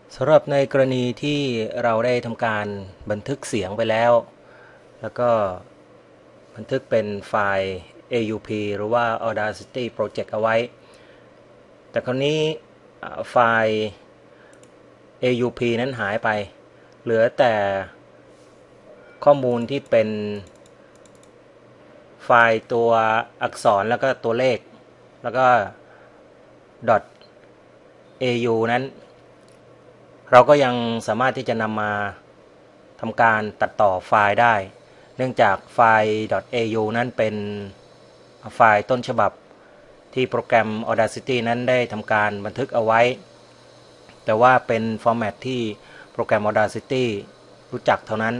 สำหรับในกรณีที่เราได้ทำการบันทึกเสียงไปแล้วแล้วก็บันทึกเป็นไฟล์ AUP หรือว่า Audacity Project เอาไว้แต่คราวนี้ไฟล์ AUP นั้นหายไปเหลือแต่ข้อมูลที่เป็นไฟล์ตัวอักษรแล้วก็ตัวเลขแล้วก็ .au นั้นเราก็ยังสามารถที่จะนำมาทำการตัดต่อไฟล์ได้เนื่องจากไฟล์ .au นั้นเป็นไฟล์ต้นฉบับที่โปรแกรม Audacity นั้นได้ทำการบันทึกเอาไว้แต่ว่าเป็นฟอร์แมตที่โปรแกรม Audacity รู้จักเท่านั้น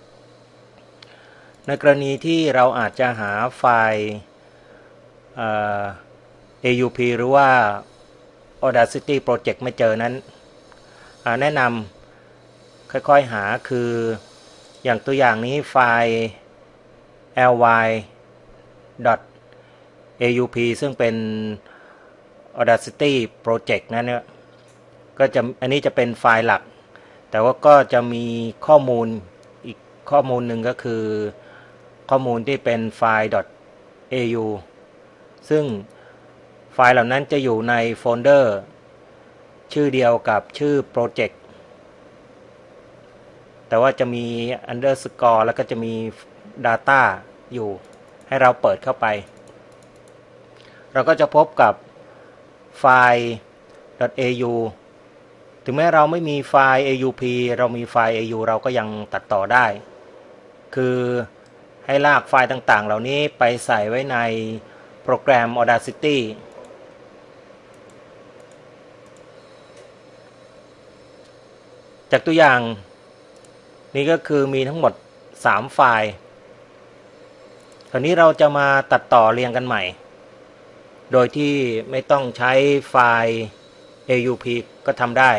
ในกรณีที่เราอาจจะหาไฟล์ AUP หรือว่า Audacity Project ไม่เจอนั้นแนะนำค่อยๆหาคืออย่างตัวอย่างนี้ไฟล์ ly.aup ซึ่งเป็น Audacity Project นั้นเนี่ยก็จะอันนี้จะเป็นไฟล์หลักแต่ว่าก็จะมีข้อมูลอีกข้อมูลหนึ่งก็คือข้อมูลที่เป็นไฟล์ .au ซึ่งไฟล์เหล่านั้นจะอยู่ในโฟลเดอร์ชื่อเดียวกับชื่อโปรเจกต์แต่ว่าจะมี underscore แล้วก็จะมี data อยู่ให้เราเปิดเข้าไปเราก็จะพบกับไฟล์ .au ถึงแม้เราไม่มีไฟล์ AUP เรามีไฟล์ AU เราก็ยังตัดต่อได้คือให้ลากไฟล์ต่างๆเหล่านี้ไปใส่ไว้ในโปรแกรม Audacityจากตัวอย่างนี้ก็คือมีทั้งหมด3ไฟล์คราวนี้เราจะมาตัดต่อเรียงกันใหม่โดยที่ไม่ต้องใช้ไฟล์ AUP ก็ทำได้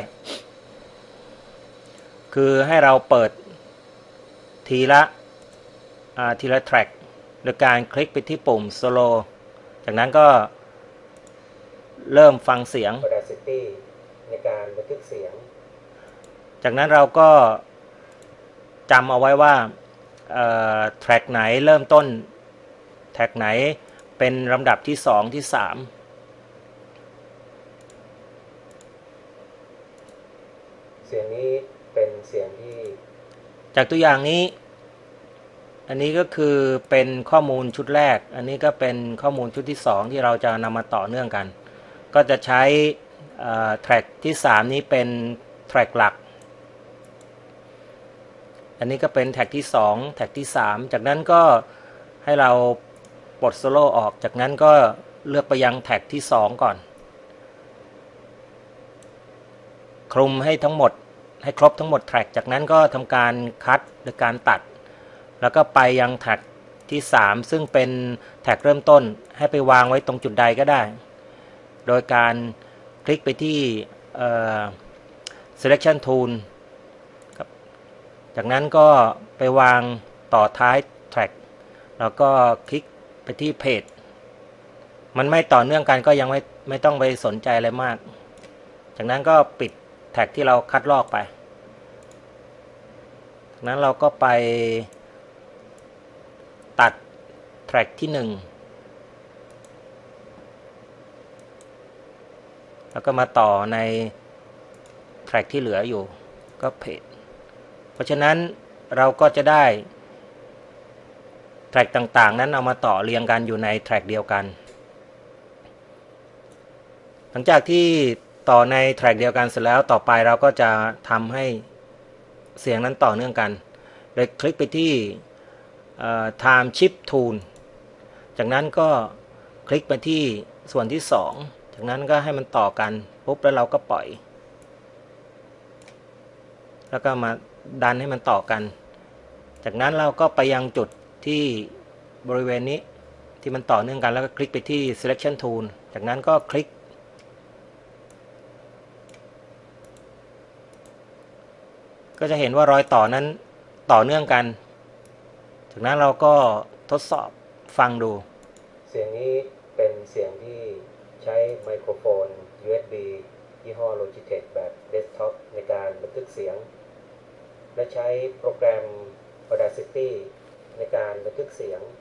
คือให้เราเปิดทีละแทร็กโดยการคลิกไปที่ปุ่ม Solo จากนั้นก็เริ่มฟังเสียง Audacity ในการบันทึกเสียงจากนั้นเราก็จำเอาไว้ว่าแทร็กไหนเริ่มต้นแทร็กไหนเป็นลำดับที่2ที่3เสียงนี้เป็นเสียงที่จากตัวอย่างนี้อันนี้ก็คือเป็นข้อมูลชุดแรกอันนี้ก็เป็นข้อมูลชุดที่2ที่เราจะนำมาต่อเนื่องกันก็จะใช้แทร็กที่3นี้เป็นแทร็กหลักอันนี้ก็เป็นแท็กที่2แท็กที่3จากนั้นก็ให้เราปลดโซโล่ออกจากนั้นก็เลือกไปยังแท็กที่2ก่อนคลุมให้ทั้งหมดให้ครบทั้งหมดแท็กจากนั้นก็ทำการคัดหรือการตัดแล้วก็ไปยังแท็กที่3ซึ่งเป็นแท็กเริ่มต้นให้ไปวางไว้ตรงจุดใดก็ได้โดยการคลิกไปที่selection toolจากนั้นก็ไปวางต่อท้ายแทร็กแล้วก็คลิกไปที่เพจมันไม่ต่อเนื่องกันก็ยังไม่ต้องไปสนใจอะไรมากจากนั้นก็ปิดแท็กที่เราคัดลอกไปจากนั้นเราก็ไปตัดแทร็กที่1แล้วก็มาต่อในแทร็กที่เหลืออยู่ก็เพจเพราะฉะนั้นเราก็จะได้แทร็กต่างๆนั้นเอามาต่อเรียงกันอยู่ในแทร็กเดียวกันหลังจากที่ต่อในแทร็กเดียวกันเสร็จแล้วต่อไปเราก็จะทำให้เสียงนั้นต่อเนื่องกันโดยคลิกไปที่time shift tool จากนั้นก็คลิกไปที่ส่วนที่2จากนั้นก็ให้มันต่อกันปุ๊บแล้วเราก็ปล่อยแล้วก็มาดันให้มันต่อกันจากนั้นเราก็ไปยังจุดที่บริเวณนี้ที่มันต่อเนื่องกันแล้วก็คลิกไปที่ selection tool จากนั้นก็คลิกก็จะเห็นว่ารอยต่อนั้นต่อเนื่องกันจากนั้นเราก็ทดสอบฟังดูเสียงนี้เป็นเสียงที่ใช้ไมโครโฟน USB ยี่ห้อ Logitech แบบเดสก์ท็อปในการบันทึกเสียงและใช้โปรแกรม Audacity ในการบันทึกเสียง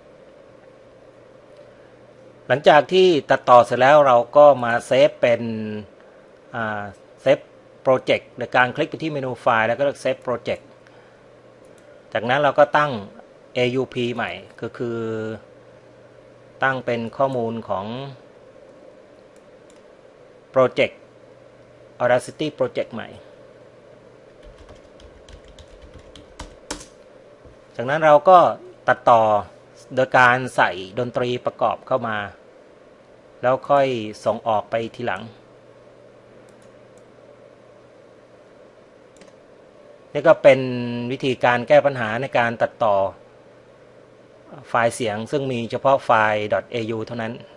หลังจากที่ตัดต่อเสร็จแล้วเราก็มาเซฟเป็นเซฟโปรเจกต์โดยการคลิกไปที่เมนูไฟล์แล้วก็เลือกเซฟโปรเจกต์จากนั้นเราก็ตั้ง AUP ใหม่ก็คือตั้งเป็นข้อมูลของโปรเจกต์ Audacity Project ใหม่จากนั้นเราก็ตัดต่อโดยการใส่ดนตรีประกอบเข้ามาแล้วค่อยส่งออกไปทีหลังนี่ก็เป็นวิธีการแก้ปัญหาในการตัดต่อไฟล์เสียงซึ่งมีเฉพาะไฟล์ .au เท่านั้น